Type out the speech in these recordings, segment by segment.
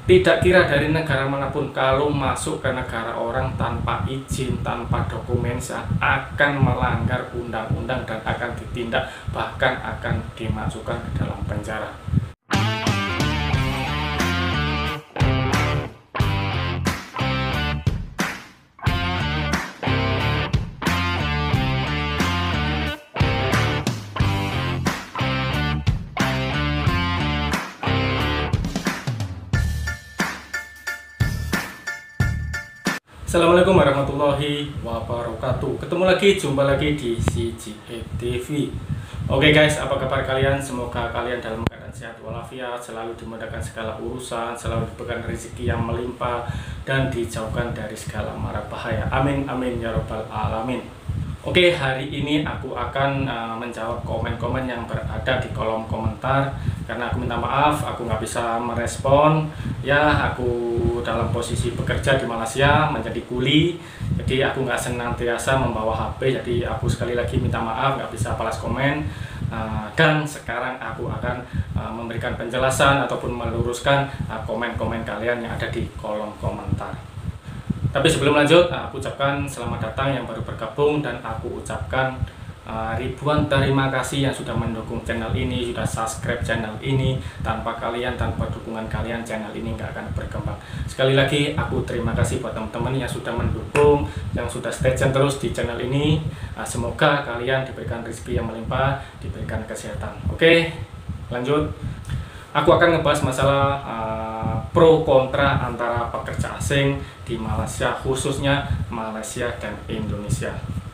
Tidak kira dari negara manapun, kalau masuk ke negara orang tanpa izin, tanpa dokumen, akan melanggar undang-undang dan akan ditindak, bahkan akan dimasukkan ke dalam penjara. Assalamualaikum warahmatullahi wabarakatuh. Jumpa lagi di CGE TV. Oke guys, apa kabar kalian? Semoga kalian dalam keadaan sehat walafiat, selalu dimudahkan segala urusan, selalu diberikan rezeki yang melimpah, dan dijauhkan dari segala mara bahaya. Amin amin ya robbal alamin. Oke, hari ini aku akan menjawab komen-komen yang berada di kolom komentar. Karena aku minta maaf, aku nggak bisa merespon. Ya, aku dalam posisi bekerja di Malaysia menjadi kuli, jadi aku nggak senantiasa membawa HP. Jadi aku sekali lagi minta maaf, nggak bisa balas komen. Dan sekarang aku akan memberikan penjelasan ataupun meluruskan komen-komen kalian yang ada di kolom komentar. Tapi sebelum lanjut, aku ucapkan selamat datang yang baru bergabung, dan aku ucapkan ribuan terima kasih yang sudah mendukung channel ini, sudah subscribe channel ini. Tanpa kalian, tanpa dukungan kalian, channel ini nggak akan berkembang. Sekali lagi, aku terima kasih buat teman-teman yang sudah mendukung, yang sudah stay tune terus di channel ini. Semoga kalian diberikan rezeki yang melimpah, diberikan kesehatan. Oke, lanjut. Aku akan ngebahas masalah pro kontra antara pekerja asing di Malaysia, khususnya Malaysia dan Indonesia.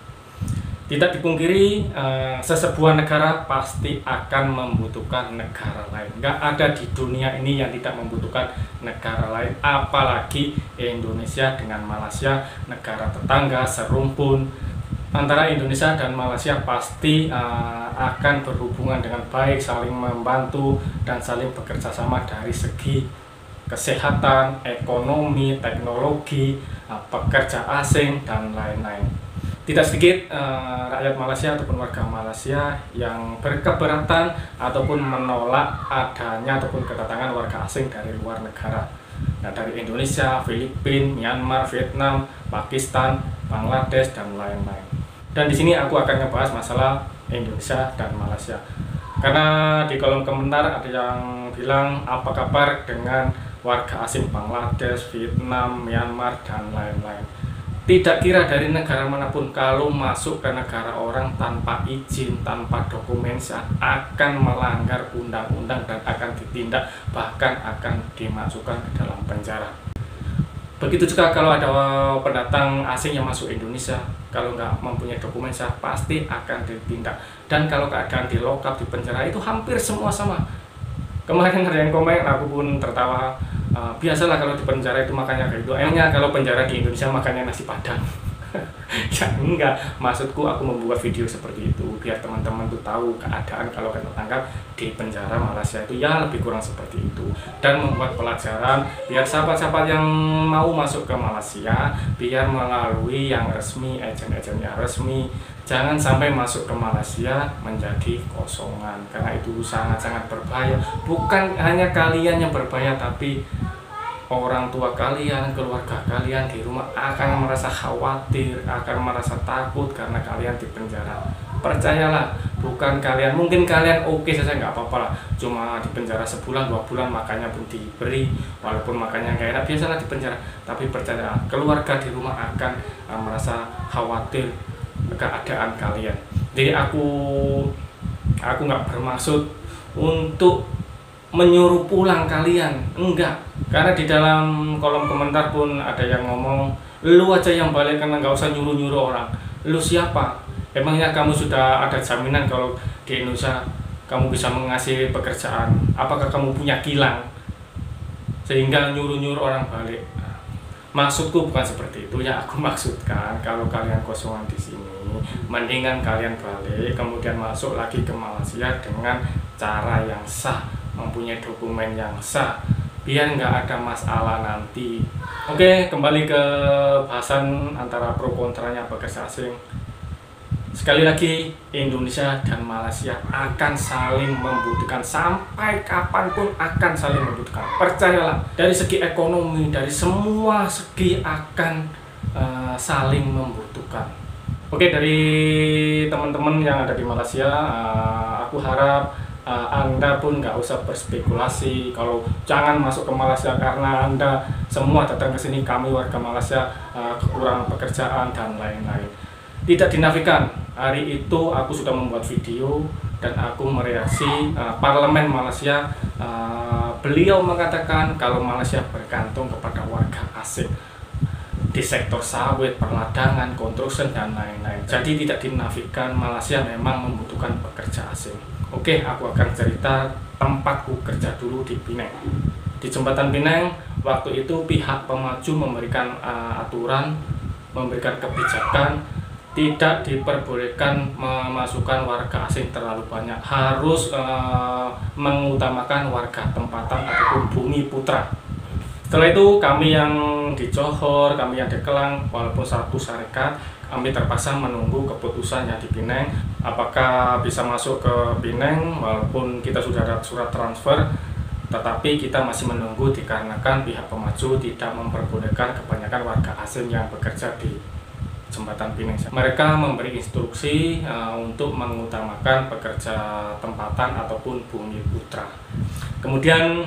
Tidak dipungkiri, sesebuah negara pasti akan membutuhkan negara lain. Nggak ada di dunia ini yang tidak membutuhkan negara lain, apalagi Indonesia dengan Malaysia, negara tetangga serumpun. Antara Indonesia dan Malaysia pasti akan berhubungan dengan baik, saling membantu dan saling bekerja sama dari segi kesehatan, ekonomi, teknologi, pekerja asing, dan lain-lain. Tidak sedikit rakyat Malaysia ataupun warga Malaysia yang berkeberatan ataupun menolak adanya ataupun kedatangan warga asing dari luar negara. Nah, dari Indonesia, Filipina, Myanmar, Vietnam, Pakistan, Bangladesh, dan lain-lain. Dan di sini aku akan ngebahas masalah Indonesia dan Malaysia. Karena di kolom komentar ada yang bilang, apa kabar dengan warga asing Bangladesh, Vietnam, Myanmar, dan lain-lain. Tidak kira dari negara manapun, kalau masuk ke negara orang tanpa izin, tanpa dokumen, akan melanggar undang-undang dan akan ditindak, bahkan akan dimasukkan ke dalam penjara. Begitu juga kalau ada pendatang asing yang masuk Indonesia, kalau nggak mempunyai dokumen pasti akan ditindak. Dan kalau keadaan di lokap, di penjara, itu hampir semua sama. Kemarin ada yang komen, aku pun tertawa. Biasalah kalau di penjara itu makanya kayak gitu. Emangnya kalau penjara di Indonesia makannya nasi padang? Ya enggak, maksudku aku membuat video seperti itu biar teman-teman tuh tahu keadaan kalau kena tangkap di penjara Malaysia itu ya lebih kurang seperti itu, dan membuat pelajaran biar sahabat-sahabat yang mau masuk ke Malaysia biar melalui yang resmi, agen-agen yang resmi. Jangan sampai masuk ke Malaysia menjadi kosongan, karena itu sangat-sangat berbahaya. Bukan hanya kalian yang berbahaya, tapi orang tua kalian, keluarga kalian di rumah akan merasa khawatir, akan merasa takut karena kalian di penjara. Percayalah, bukan kalian, mungkin kalian oke saja nggak apa-apa lah, cuma di penjara sebulan 2 bulan makannya pun diberi, walaupun makannya nggak enak, biasalah di penjara. Tapi percayalah, keluarga di rumah akan merasa khawatir keadaan kalian. Jadi aku nggak bermaksud untuk menyuruh pulang kalian, enggak. Karena di dalam kolom komentar pun ada yang ngomong, lu aja yang balik karena nggak usah nyuruh-nyuruh orang. Lu siapa? Emangnya kamu sudah ada jaminan kalau di Indonesia kamu bisa mengasih pekerjaan? Apakah kamu punya kilang sehingga nyuruh-nyuruh orang balik? Maksudku bukan seperti itu. Ya aku maksudkan, kalau kalian kosongan di sini, mendingan kalian balik kemudian masuk lagi ke Malaysia dengan cara yang sah, mempunyai dokumen yang sah, biar nggak ada masalah nanti. Oke, kembali ke bahasan antara pro kontranya pekerja asing. Sekali lagi, Indonesia dan Malaysia akan saling membutuhkan, sampai kapanpun akan saling membutuhkan. Percayalah, dari segi ekonomi, dari semua segi akan saling membutuhkan. Oke, dari teman-teman yang ada di Malaysia, aku harap Anda pun nggak usah berspekulasi kalau jangan masuk ke Malaysia karena Anda semua datang ke sini, kami warga Malaysia kekurangan pekerjaan dan lain-lain. Tidak dinafikan, hari itu aku sudah membuat video dan aku mereaksi Parlemen Malaysia. Beliau mengatakan kalau Malaysia bergantung kepada warga asing di sektor sawit, perladangan, konstruksi, dan lain-lain. Jadi tidak dinafikan, Malaysia memang membutuhkan pekerja asing. Oke, aku akan cerita tempatku kerja dulu di Penang. Di Jembatan Penang, waktu itu pihak pemaju memberikan aturan, memberikan kebijakan, tidak diperbolehkan memasukkan warga asing terlalu banyak, harus mengutamakan warga tempatan ataupun bumi putra. Setelah itu kami yang di Johor, kami yang di Kelang, walaupun satu syarikat, kami terpaksa menunggu keputusan yang di Penang, apakah bisa masuk ke Penang walaupun kita sudah ada surat transfer, tetapi kita masih menunggu dikarenakan pihak pemaju tidak memperbolehkan kebanyakan warga asing yang bekerja di Jembatan Penang. Mereka memberi instruksi untuk mengutamakan pekerja tempatan ataupun bumi putra. Kemudian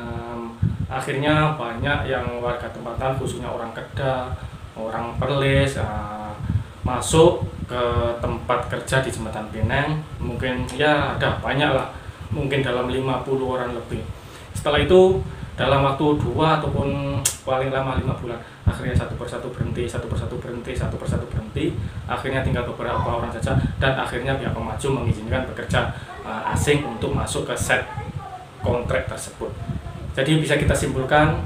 akhirnya banyak yang warga tempatan, khususnya orang Kedah, orang Perlis, masuk ke tempat kerja di Jembatan Penang. Mungkin ya ada banyak lah, mungkin dalam 50 orang lebih. Setelah itu dalam waktu 2 ataupun paling lama 5 bulan, akhirnya satu persatu berhenti, satu persatu berhenti, satu persatu berhenti. Akhirnya tinggal beberapa orang saja, dan akhirnya pihak pemaju mengizinkan pekerja asing untuk masuk ke set kontrak tersebut. Jadi bisa kita simpulkan,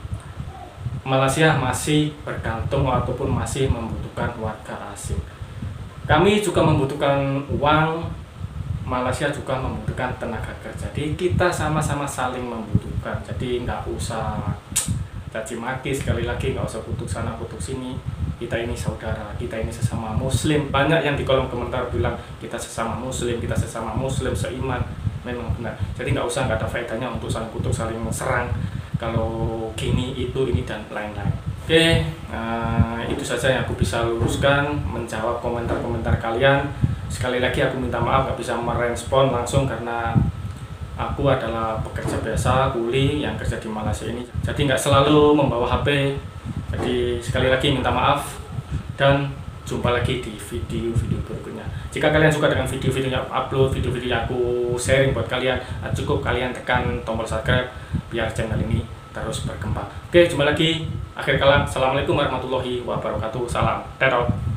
Malaysia masih bergantung ataupun masih membutuhkan warga asing. Kami juga membutuhkan uang, Malaysia juga membutuhkan tenaga kerja. Jadi kita sama-sama saling membutuhkan. Jadi nggak usah caci maki, sekali lagi nggak usah kutuk sana kutuk sini. Kita ini saudara, kita ini sesama Muslim. Banyak yang di kolom komentar bilang kita sesama Muslim, kita sesama Muslim seiman. Memang benar. Jadi nggak usah, nggak ada faedahnya untuk saling kutuk, saling serang. Kalau gini, itu, ini, dan lain-lain. Oke, itu saja yang aku bisa luruskan, menjawab komentar-komentar kalian. Sekali lagi aku minta maaf nggak bisa merespon langsung karena aku adalah pekerja biasa, kuli yang kerja di Malaysia ini. Jadi nggak selalu membawa HP. Jadi sekali lagi minta maaf dan jumpa lagi di video-video berikutnya. Jika kalian suka dengan video-video yang aku upload, video-video yang aku sharing buat kalian, cukup kalian tekan tombol subscribe biar channel ini terus berkembang. Oke, jumpa lagi. Akhir kalam, assalamualaikum warahmatullahi wabarakatuh. Salam teror.